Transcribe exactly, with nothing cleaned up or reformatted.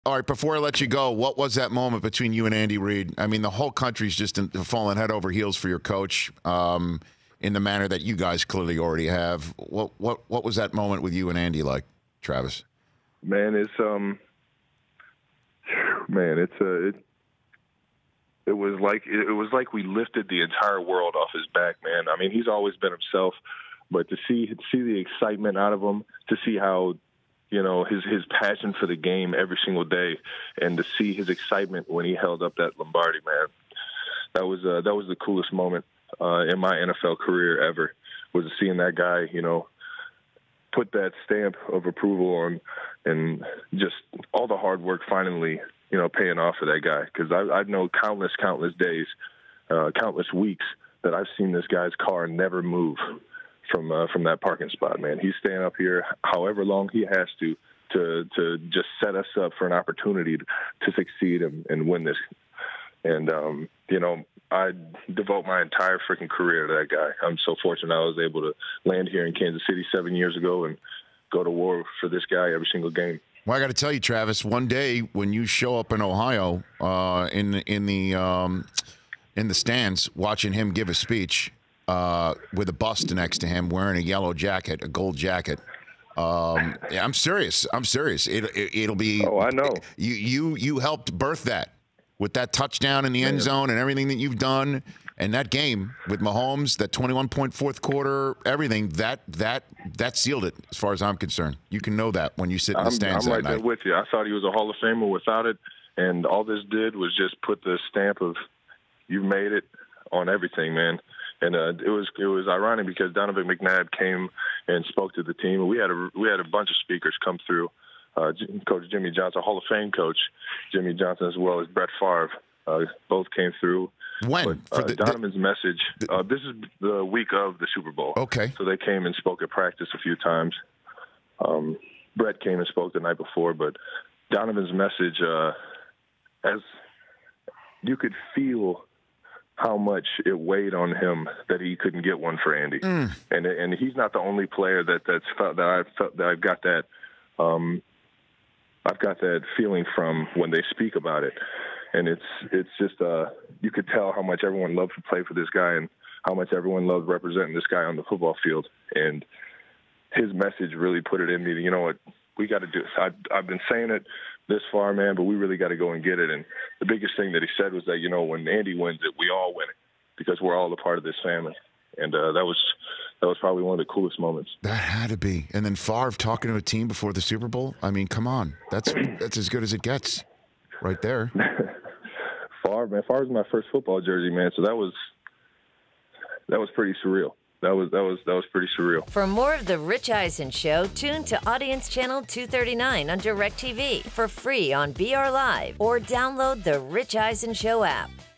All right, before I let you go, what was that moment between you and Andy Reid? I mean, the whole country's just in, falling head over heels for your coach um, in the manner that you guys clearly already have. What what what was that moment with you and Andy like, Travis? Man, it's um, man, it's uh, it. It was like it was like we lifted the entire world off his back, man. I mean, he's always been himself, but to see to see the excitement out of him, to see how, you know, his his passion for the game every single day, and to see his excitement when he held up that Lombardi, man, that was uh, that was the coolest moment uh, in my N F L career ever. Was seeing that guy, you know, put that stamp of approval on, and just all the hard work finally, you know, paying off for that guy. Because I, I know countless, countless days, uh, countless weeks that I've seen this guy's car never move from uh, from that parking spot, man. He's staying up here however long he has to to to just set us up for an opportunity to, to succeed and, and win this. And, um, you know, I devote my entire freaking career to that guy. I'm so fortunate I was able to land here in Kansas City seven years ago and go to war for this guy every single game. Well, I got to tell you, Travis, one day when you show up in Ohio uh, in in the um, in the stands, watching him give a speech uh, with a bust next to him, wearing a yellow jacket, a gold jacket. Um, yeah, I'm serious. I'm serious. It, it, it'll be. Oh, I know. You you you helped birth that with that touchdown in the end zone and everything that you've done. And that game with Mahomes, that twenty-one point fourth quarter, everything, that that that sealed it as far as I'm concerned. You can know that when you sit in the stands I'm that right night. there with you. I thought he was a Hall of Famer without it, and all this did was just put the stamp of "you made it" on everything, man. And uh, it was it was ironic because Donovan McNabb came and spoke to the team, and we had a we had a bunch of speakers come through. Uh, Coach Jimmy Johnson, Hall of Fame coach Jimmy Johnson, as well as Brett Favre, uh, both came through. When? But, uh, the, Donovan's the, message, uh, this is the week of the Super Bowl. Okay. So they came and spoke at practice a few times. Um, Brett came and spoke the night before, but Donovan's message, uh, as you could feel how much it weighed on him that he couldn't get one for Andy. Mm. And and he's not the only player that that's felt that I've felt that I've got that um, I've got that feeling from when they speak about it. And it's it's just uh, you could tell how much everyone loved to play for this guy and how much everyone loved representing this guy on the football field. And his message really put it in me. To, you know what, we got to do. I've, I've been saying it this far, man, but we really got to go and get it. And the biggest thing that he said was that, you know, when Andy wins it, we all win it because we're all a part of this family. And uh, that was that was probably one of the coolest moments. That had to be. And then Favre talking to a team before the Super Bowl. I mean, come on, that's that's as good as it gets, right there. Favre, man, Favre's my first football jersey, man. So that was that was pretty surreal. That was that was that was pretty surreal. For more of the Rich Eisen Show, tune to Audience Channel two thirty-nine on DirecTV for free on B R Live or download the Rich Eisen Show app.